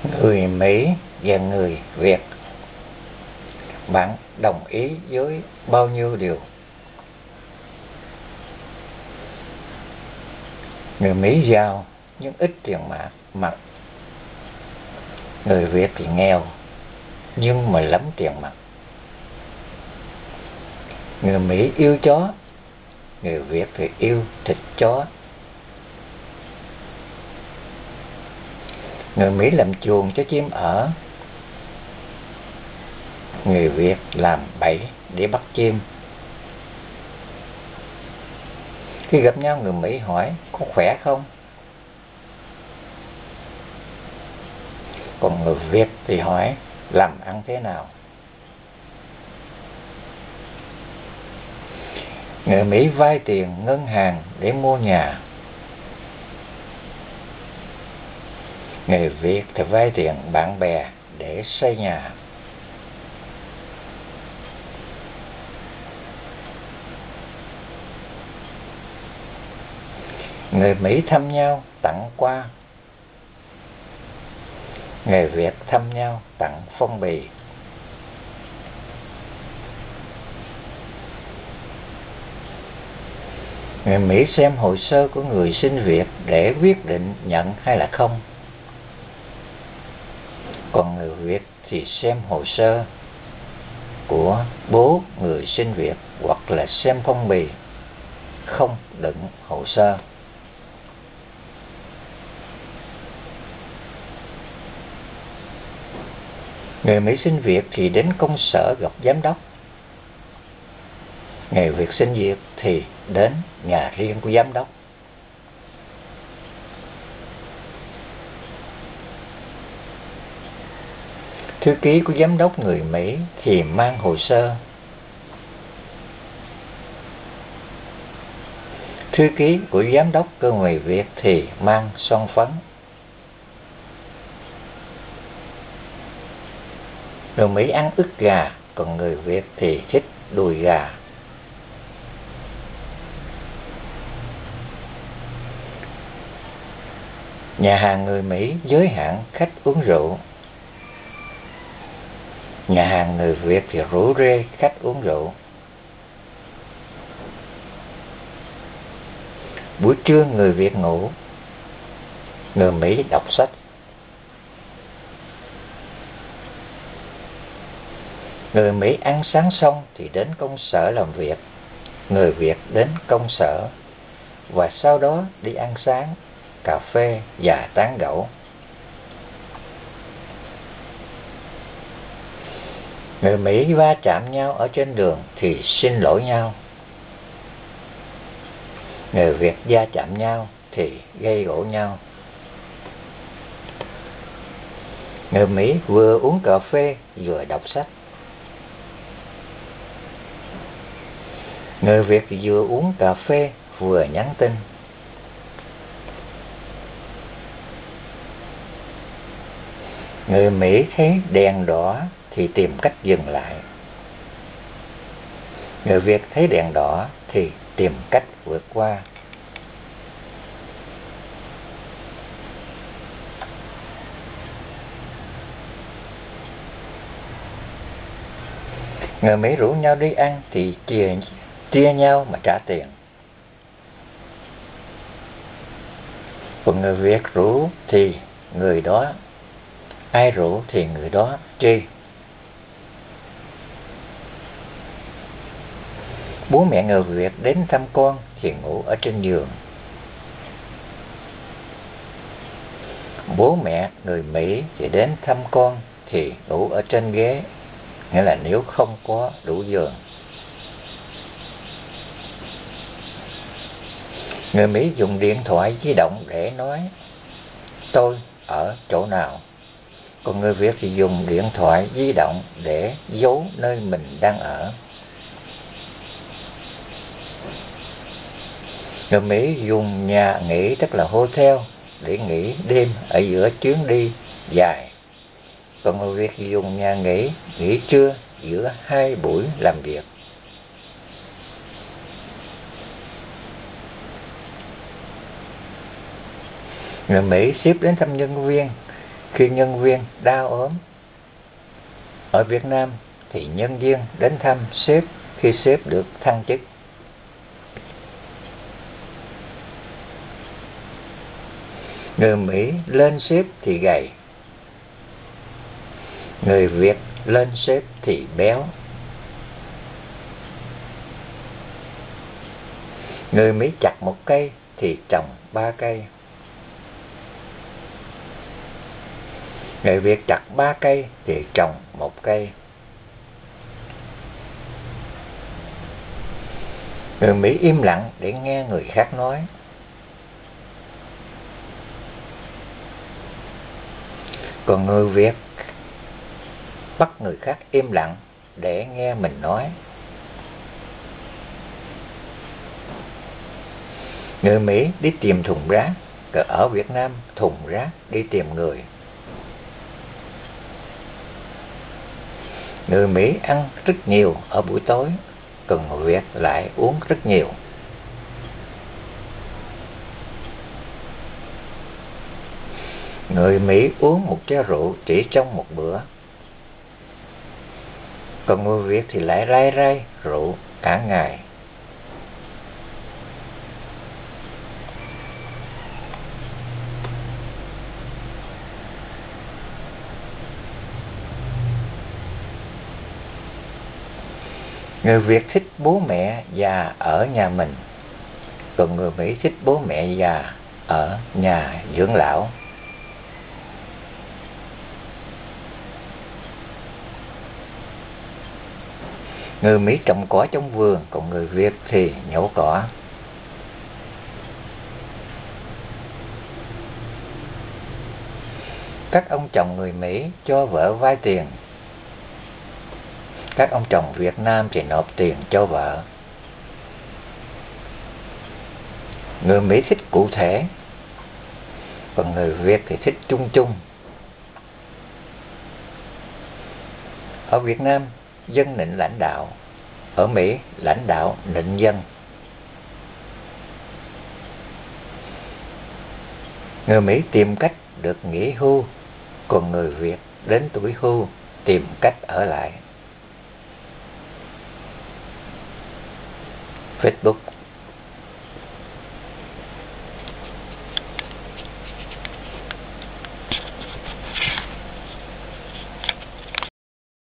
Người Mỹ và người Việt, bạn đồng ý với bao nhiêu điều? Người Mỹ giàu nhưng ít tiền mặt. Người Việt thì nghèo nhưng mà lắm tiền mặt. Người Mỹ yêu chó, người Việt thì yêu thịt chó. Người Mỹ làm chuồng cho chim ở, người Việt làm bẫy để bắt chim. Khi gặp nhau, người Mỹ hỏi có khỏe không? Còn người Việt thì hỏi làm ăn thế nào? Người Mỹ vay tiền ngân hàng để mua nhà, người Việt thì vay tiền bạn bè để xây nhà. Người Mỹ thăm nhau tặng quà, người Việt thăm nhau tặng phong bì. Người Mỹ xem hồ sơ của người xin việc để quyết định nhận hay là không. Còn người Việt thì xem hồ sơ của bố người xin việc hoặc là xem phong bì không đựng hồ sơ. Người Mỹ xin việc thì đến công sở gặp giám đốc. Người Việt xin việc thì đến nhà riêng của giám đốc. Thư ký của giám đốc người Mỹ thì mang hồ sơ. Thư ký của giám đốc của người Việt thì mang son phấn. Người Mỹ ăn ức gà, còn người Việt thì thích đùi gà. Nhà hàng người Mỹ giới hạn khách uống rượu. Nhà hàng người Việt thì rủ rê khách uống rượu. Buổi trưa người Việt ngủ, người Mỹ đọc sách. Người Mỹ ăn sáng xong thì đến công sở làm việc, người Việt đến công sở và sau đó đi ăn sáng, cà phê và tán gẫu. Người Mỹ va chạm nhau ở trên đường thì xin lỗi nhau. Người Việt va chạm nhau thì gây gổ nhau. Người Mỹ vừa uống cà phê vừa đọc sách. Người Việt vừa uống cà phê vừa nhắn tin. Người Mỹ thấy đèn đỏ thì tìm cách dừng lại. Người Việt thấy đèn đỏ thì tìm cách vượt qua. Người Mỹ rủ nhau đi ăn thì chia nhau mà trả tiền. Còn người Việt rủ thì người đó, ai rủ thì người đó chi. Bố mẹ người Việt đến thăm con thì ngủ ở trên giường. Bố mẹ người Mỹ thì đến thăm con thì ngủ ở trên ghế, nghĩa là nếu không có đủ giường. Người Mỹ dùng điện thoại di động để nói tôi ở chỗ nào. Còn người Việt thì dùng điện thoại di động để giấu nơi mình đang ở. Người Mỹ dùng nhà nghỉ tức là hotel để nghỉ đêm ở giữa chuyến đi dài. Còn người Việt thì dùng nhà nghỉ trưa giữa hai buổi làm việc. Người Mỹ ship đến thăm nhân viên khi nhân viên đau ốm. Ở Việt Nam thì nhân viên đến thăm sếp khi sếp được thăng chức. Người Mỹ lên sếp thì gầy, người Việt lên sếp thì béo. Người Mỹ chặt một cây thì trồng 3 cây. Người Việt chặt 3 cây thì trồng 1 cây. Người Mỹ im lặng để nghe người khác nói. Còn người Việt bắt người khác im lặng để nghe mình nói. Người Mỹ đi tìm thùng rác, còn ở Việt Nam thùng rác đi tìm người. Người Mỹ ăn rất nhiều ở buổi tối, còn người Việt lại uống rất nhiều. Người Mỹ uống một chén rượu chỉ trong một bữa, còn người Việt thì lại rai rai rượu cả ngày. Người Việt thích bố mẹ già ở nhà mình, còn người Mỹ thích bố mẹ già ở nhà dưỡng lão. Người Mỹ trồng cỏ trong vườn, còn người Việt thì nhổ cỏ. Các ông chồng người Mỹ cho vợ vay tiền, các ông chồng Việt Nam thì nộp tiền cho vợ. Người Mỹ thích cụ thể, còn người Việt thì thích chung chung. Ở Việt Nam, dân nịnh lãnh đạo. Ở Mỹ, lãnh đạo nịnh dân. Người Mỹ tìm cách được nghỉ hưu, còn người Việt đến tuổi hưu tìm cách ở lại. Facebook